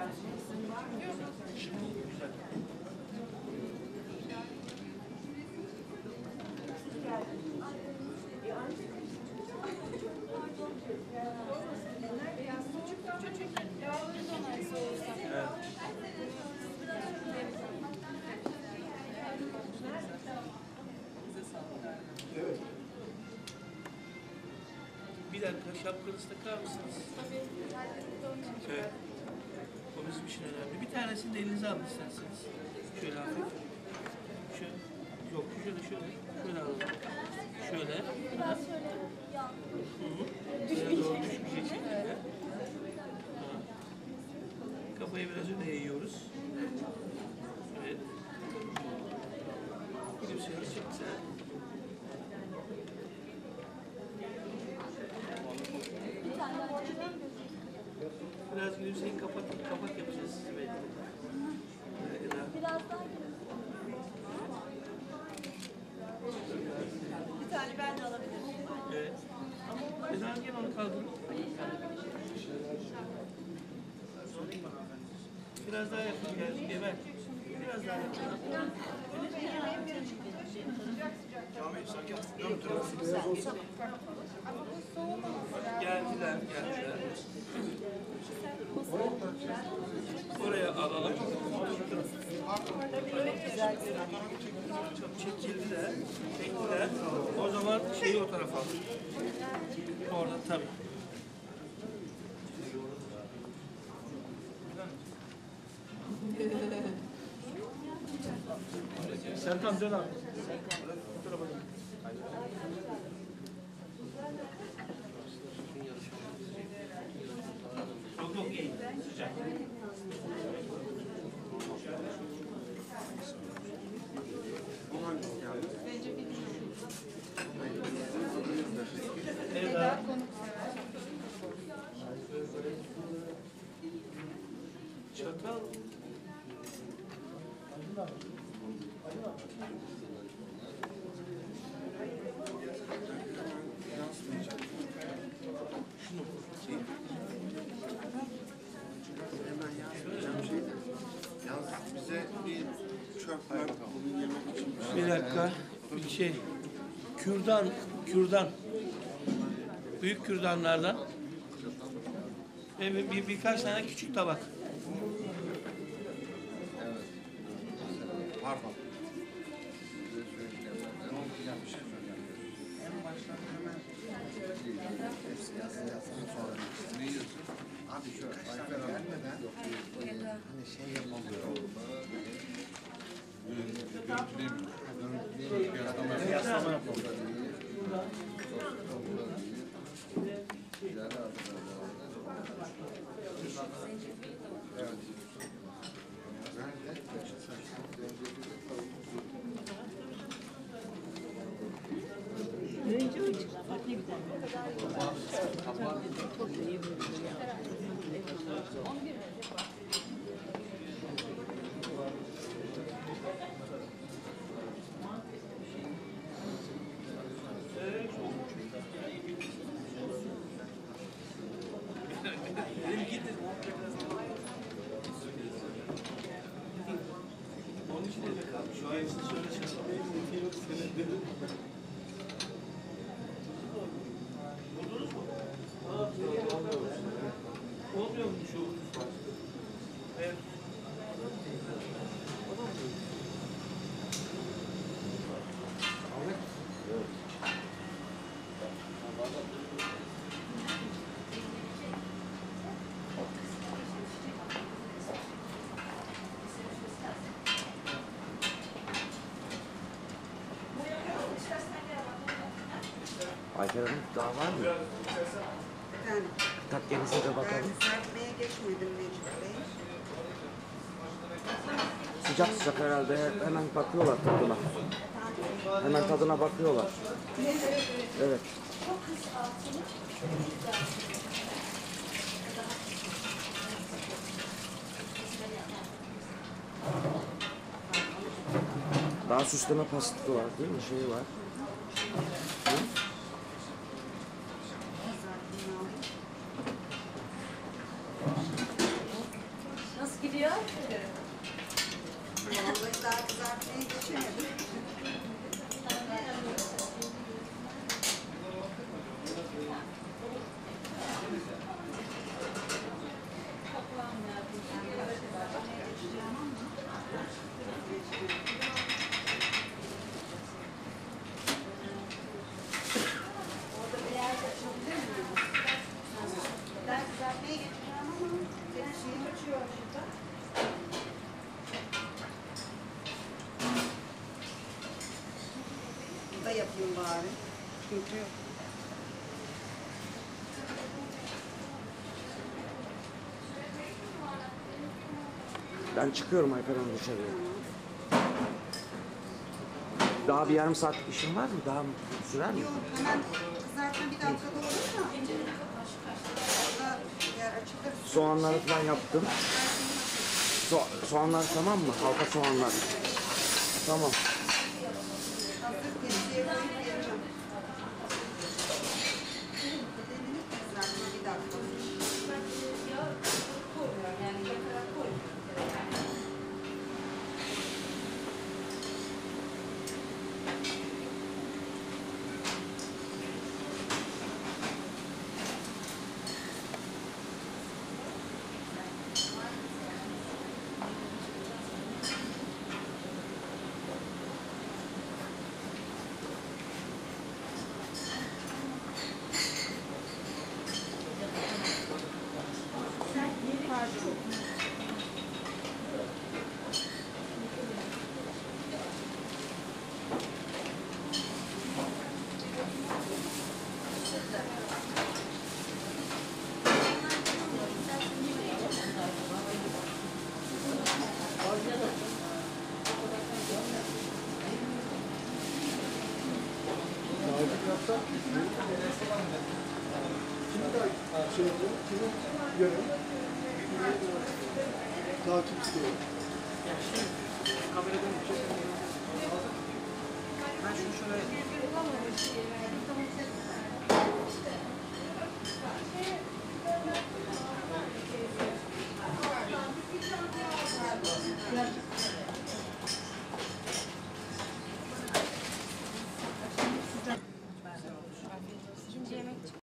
Evet. Bir dakika, şapkanızı takar mısınız? Tabii. Evet. O bizim için önemli. Bir tanesini de elinize alın isterseniz. Şöyle hafif. Şöyle. Yok, şöyle. Şöyle alalım. Şöyle. Biraz şöyle yan. Şöyle doğru düşmeyecek şekilde. Kafayı biraz öne eğiyoruz. Evet. Gülümsüyoruz, çok güzel. Bir tane daha açacağım. Biraz gülümseyin, kapak yapacağız sizi belki. Biraz daha bir tane ben de alabilirim. Evet. Neden gel onu kaldırın. Biraz daha yakın geldik. Evet. Biraz daha yakın. Geldiler. Oraya alalım. Çok çekildiler. Çektiler. O zaman şeyi o tarafa alın. Orada tabii. Serkan dön abi. Bu tarafa dön. Yok iyi. Sıcak. Bu hangisi geldi? Eda. Çatal. Şunu. Hemen yansıtacağım şeyde. Yalnız bize bir çöp var. Bunu yemek için. Bir dakika. Bir şey. Kürdan. Büyük kürdanlardan. Ve birkaç tane küçük tabak. Pardon. En baştan hemen hepsi yazsın sonra. Ne yiyorsun? Abi şu Ayfer gelmeden hani şey yapmamıyor. Yaslama yapmamıyor. Evet. Nerede? Önce o çıktı. Bak ne güzel. Çok iyi böyle ya. Dedim gidin. Onun için evde kalmış. Şu an için şöyle buldunuz mu? Olmuyor mu şu? Evet. Ayfer Hanım daha var mı? Yani Takkenize de bakalım. ben serpmeye geçmedim Necip Bey. Sıcak sıcak herhalde hemen bakıyorlar tadına. Hemen tadına bakıyorlar. Evet. Daha süsleme pastası var değil mi? Şey var. Hı? Gidiyor. Vallahi daha kızartmaya geçemedim. Orada bir yerde açabilir miyim? Ben kızartmaya geçeceğim ama senin şeyin uçuyor şurada. Burada yapayım bari. Sıkıntı yok. Ben çıkıyorum Ayfer Hanım dışarıya. Daha bir yarım saatlik işim var mı? Daha sürer mi? Yok, hemen kızartma bir dakikada olur da. Orada yer açılır. Soğanları falan yaptım. Soğanlar tamam mı? Halka soğanlar. Tamam. Hazır tepsiye koyup vereceğim. Bedenini kızartma bir dakika. Takip istiyorum. Ben şunu şöyle...